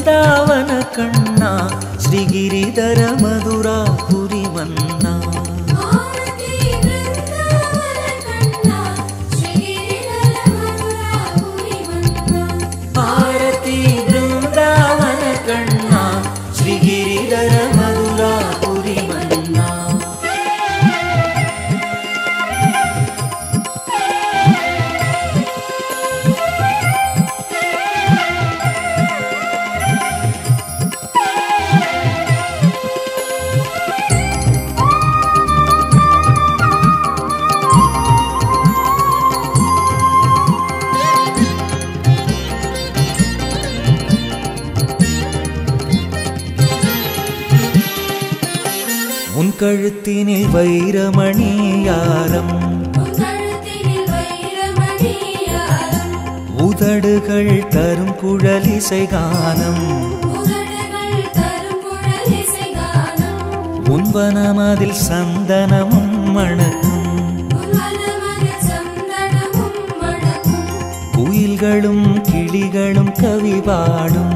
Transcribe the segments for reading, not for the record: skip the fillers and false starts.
ಬೃಂದಾವನ ಕಣ್ಣ ಶ್ರೀಗಿರಿಧರ ಮಧುರಾಪುರಿ ಮನ್ನ ಆರತಿ ಬೃಂದಾವನ ಕಣ್ಣ ಶ್ರೀಗಿರಿಧರ ಮಧುರಾಪುರಿ ಮನ್ನ கழுத்தினில் வைரமணியாரம் உதடுகள் தரும் குழலிசை கானம் உன்வனமதில் சந்தனமும் மணக்கும் குயில்களும் கிளிகளும் கவி பாடும்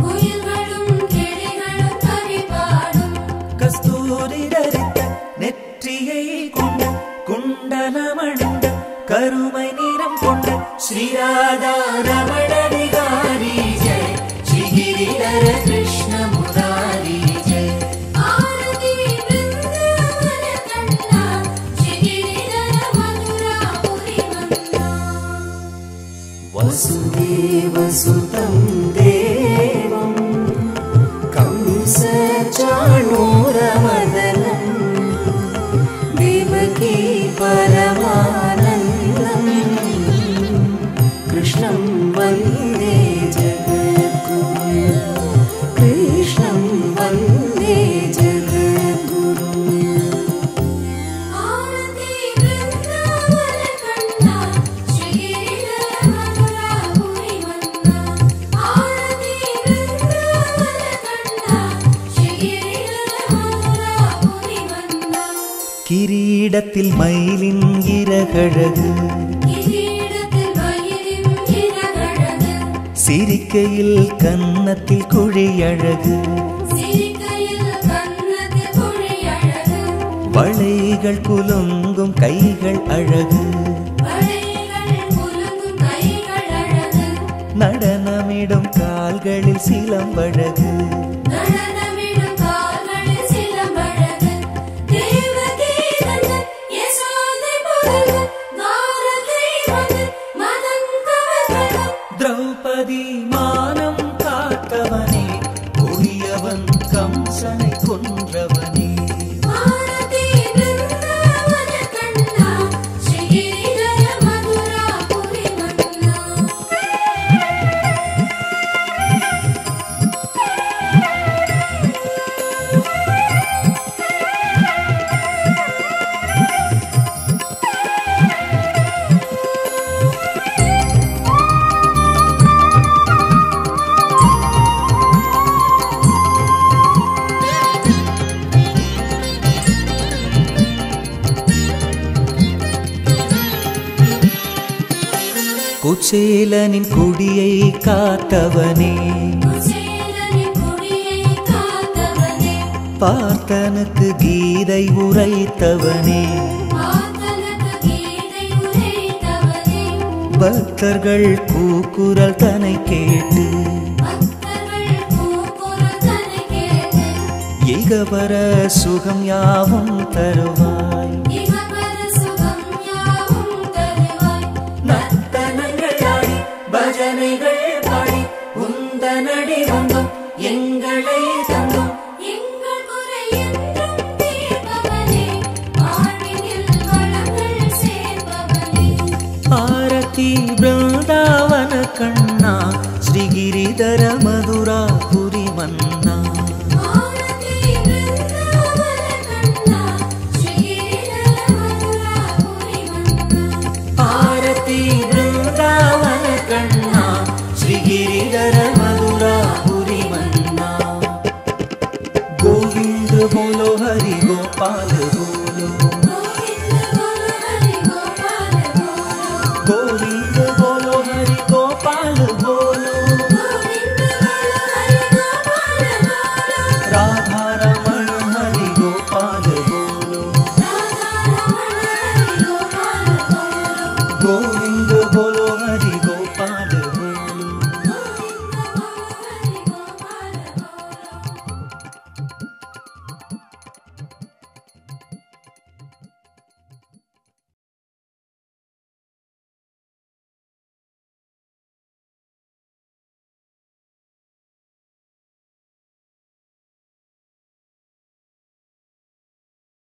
நெற்றியை கொண்ட குண்டலமணிந்த கருமை நிறம் கொண்ட ஸ்ரீராதா ரமணதிகாரி ஜெய் ஸ்ரீகிரிதர கிருஷ்ண முராரி ஜெய் ஆரதி பிருந்தாவன கண்ணா ஸ்ரீகிரிதர மதுராபுரி மன்னா வசுதேவ சுதம் தேவம் கம்ச சாணூரமதனம் देवकी परमानन्दं कृष्णं वन्दे जगद्गुरुं कृष्णं वन्दे जगद्गुरुं आरति बृन्दावन कण्णा श्रीगिरिधर मधुरापुरी मन्ना आरति बृन्दावन कण्णा श्रीगिरिधर मधुरापुरी मन्ना கிரீடத்தில் மயிலின் இறகழகு சிரிக்கையில் கன்னத்தில் குழியழகு வளைகள் குலுங்கும் கைகள் அழகு நடனமிடும் கால்களில் சிலம்பழகு திரௌபதி மானம் காத்தவனே கொடியவன் கம்சனை கொன்றவனே ஆரதி பிருந்தாவன கண்ணா ஸ்ரீகிரிதர மதுராபுரி மன்னா குச்சேலனின் குடியை காத்தவனே பார்த்தனுக்கு கீதை உரைத்தவனே பக்தர்கள் கூக்குரல் தனை கேட்டு இகபர சுகம் யாவும் தருவாய் பஜனைகள் பாடி உந்தனடி வந்தோம் எங்களை தந்தோம் எங்கள் குறை என்றும் தீர்ப்பவனே வாழ்வினில் வளங்கள் சேர்ப்பவனே ஆரதி பிருந்தாவன கண்ணா ஸ்ரீகிரிதர மதுராபுரி மன்னா ஆரதி பிருந்தாவன கண்ணா ஸ்ரீகிரிதர மதுராபுரி மன்னா ஆரதி பிருந்தாவன கண்ணா श्रीगिरिधर मधुरापुरी मन्ना गोविंद बोलो हरि गोपाल बोलो गोविंद बोलो हरि गोपाल बोलो गोविंद बोलो हरि बोलो